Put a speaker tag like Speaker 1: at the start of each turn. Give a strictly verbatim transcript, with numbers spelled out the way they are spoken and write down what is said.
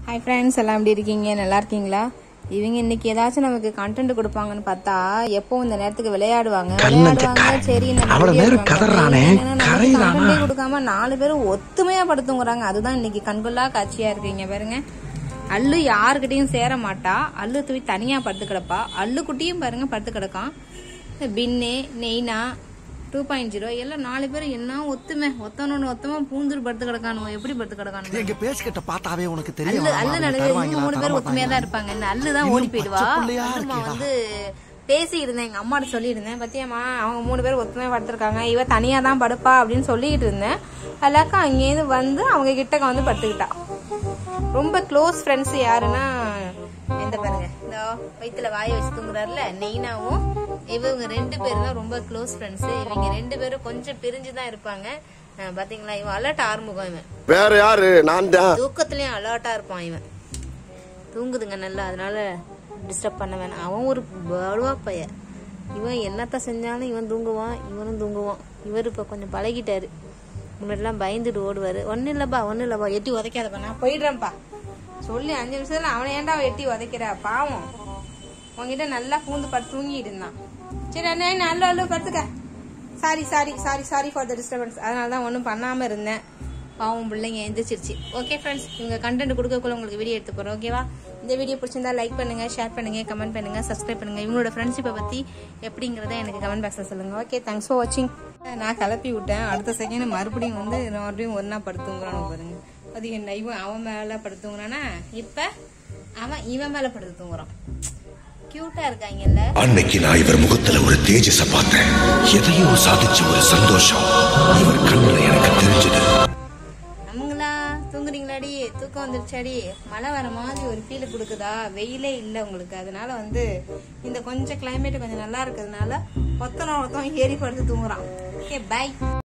Speaker 1: Hi friends, எல்லாம் எப்படி இருக்கீங்க? நல்லா இருக்கீங்களா? இவங்க இன்னைக்கு ஏதாச்சும் நமக்கு கண்டென்ட் கொடுப்பாங்கன்னு பார்த்தா எப்போ இந்த நேரத்துக்கு விளையாடுவாங்க விளையாடுவாங்க சரி கண்டென்ட்டே கொடுக்காம நாலு பேரும் ஒத்துமையா படுத்துங்கிறாங்க. அதுதான் இன்னைக்கு கண்கொள்ளா காட்சியா இருக்கீங்க பாருங்க. அல்லு யாருக்கிட்டையும் சேர மாட்டா, அல்லு தூவி தனியா படுத்து கிடப்பா. அல்லு குட்டியும் பாருங்க படுத்து கிடக்கான். Pinnu Naina two point zero எல்லாம் நாலு பேரும் என்ன ஒத்துமை ஒத்தனோன்னு ஒத்தமா பூந்துரு படுத்து கிடக்கானுங்க. எப்படி படுத்து கிடக்கானுங்க?
Speaker 2: எங்க பேசிக்கிட்ட பார்த்தாவே உனக்கு தெரியும்.
Speaker 1: அல்லு அல்லு நடுவே இவங்க மூணு பேரும் ஒத்துமையா தான் இருப்பாங்க. இந்த அல்லுதான் ஓடி போயிடுவா. அம்மா வந்து பேசி இருந்தேன், எங்க அம்மாட்ட சொல்லியிருந்தேன், பத்தியம்மா அவங்க மூணு பேரும் ஒத்துமையா படுத்திருக்காங்க, இவ தனியா தான் படுப்பா அப்படின்னு சொல்லிட்டு இருந்தேன். அல்லாக்கா அங்கேயிருந்து வந்து அவங்க கிட்டக்க வந்து படுத்துக்கிட்டா. ரொம்ப க்ளோஸ் ஃப்ரெண்ட்ஸ் யாருன்னா இந்த பாருங்க, இந்த வயிற்றுல வாய வச்சு தூங்குறாருல நெய்னாவும் இவங்க ரெண்டு பேரும் தான் ரொம்ப க்ளோஸ் ஃப்ரெண்ட்ஸ். இவங்க ரெண்டு பேரும் கொஞ்சம் பிரிஞ்சுதான் இருப்பாங்க. பாத்தீங்களா, இவன் அலர்ட் ஆறுமுகம். இவன்
Speaker 2: வேற யாரு? நான் தான்.
Speaker 1: தூக்கத்துலயும் அலர்ட்டா இருப்பான். இவன் தூங்குதுங்க நல்லா, அதனால டிஸ்டர்ப் பண்ண வேணாம். அவன் ஒரு படுவா பைய. இவன் என்னத்த செஞ்சாலும் இவன் தூங்குவான், இவனும் தூங்குவான். இவர் இப்ப கொஞ்சம் பழகிட்டாரு. முன்னாடிலாம் பயந்துட்டு ஓடுவாரு. ஒன்னும் இல்லப்பா ஒன்னும் இல்லப்பா எட்டி உதைக்காதப்பா, நான் போயிடுறேன்ப்பா சொல்லி அஞ்சு நிமிஷத்துல அவனை ஏன்டா எட்டி உதைக்கிற பாவம். உங்ககிட்ட நல்லா பூந்து படுத்து தூங்கிட்டு இருந்தான். சரி அண்ணே நல்ல அல்லு படுத்துக்க. Sorry sorry sorry sorry for the disturbance. அதனாலதான் ஒன்றும் பண்ணாம இருந்தேன். பாவம் பிள்ளைங்க எந்திரிச்சிருச்சு. ஓகே ஃப்ரெண்ட்ஸ், இவங்க கண்டென்ட் கொடுக்கக்குள்ள உங்களுக்கு வீடியோ எடுத்து போறோம். ஓகேவா? இந்த வீடியோ பிடிச்சிருந்தா லைக் பண்ணுங்க, ஷேர் பண்ணுங்க, கமெண்ட் பண்ணுங்க, சப்ஸ்கிரைப் பண்ணுங்க. இவங்களோட ஃப்ரெண்ட்ஷிப்பை பத்தி எப்படிங்கிறத எனக்கு கமெண்ட் பாக்ஸ்ல சொல்லுங்க. ஓகே, தேங்க்ஸ் ஃபார் வாட்சிங். நான் கிளப்பி விட்டேன். அடுத்த செகண்ட் மறுபடியும் வந்து மறுபடியும் ஒன்னா படுத்துங்கிறானு பாருங்க. அது என்ன, இவன் அவன் மேல படுத்துங்கிறானா, இப்ப அவன் இவன் மேல படுத்து தூங்குறான். கியூட்டா இருக்காங்கல்ல.
Speaker 3: அன்னைக்கு நான் இவர் முகத்துல ஒரு தேஜஸ பார்த்தேன். எதையோ சாதிச்ச ஒரு சந்தோஷம் இவர் கண்ணுல எனக்கு தெரிஞ்சது.
Speaker 1: நம்மங்களா தூங்குறீங்களாடி? தூக்கம் வந்துருச்சாடி? மழை வர மாதிரி ஒரு ஃபீல் கொடுக்குதா? வெயிலே இல்லை உங்களுக்கு. அதனால வந்து இந்த கொஞ்சம் கிளைமேட் கொஞ்சம் நல்லா இருக்கிறதுனால ஒத்தனை ஒருத்தவங்க ஏறி படுத்து தூங்குறான். Okay, by.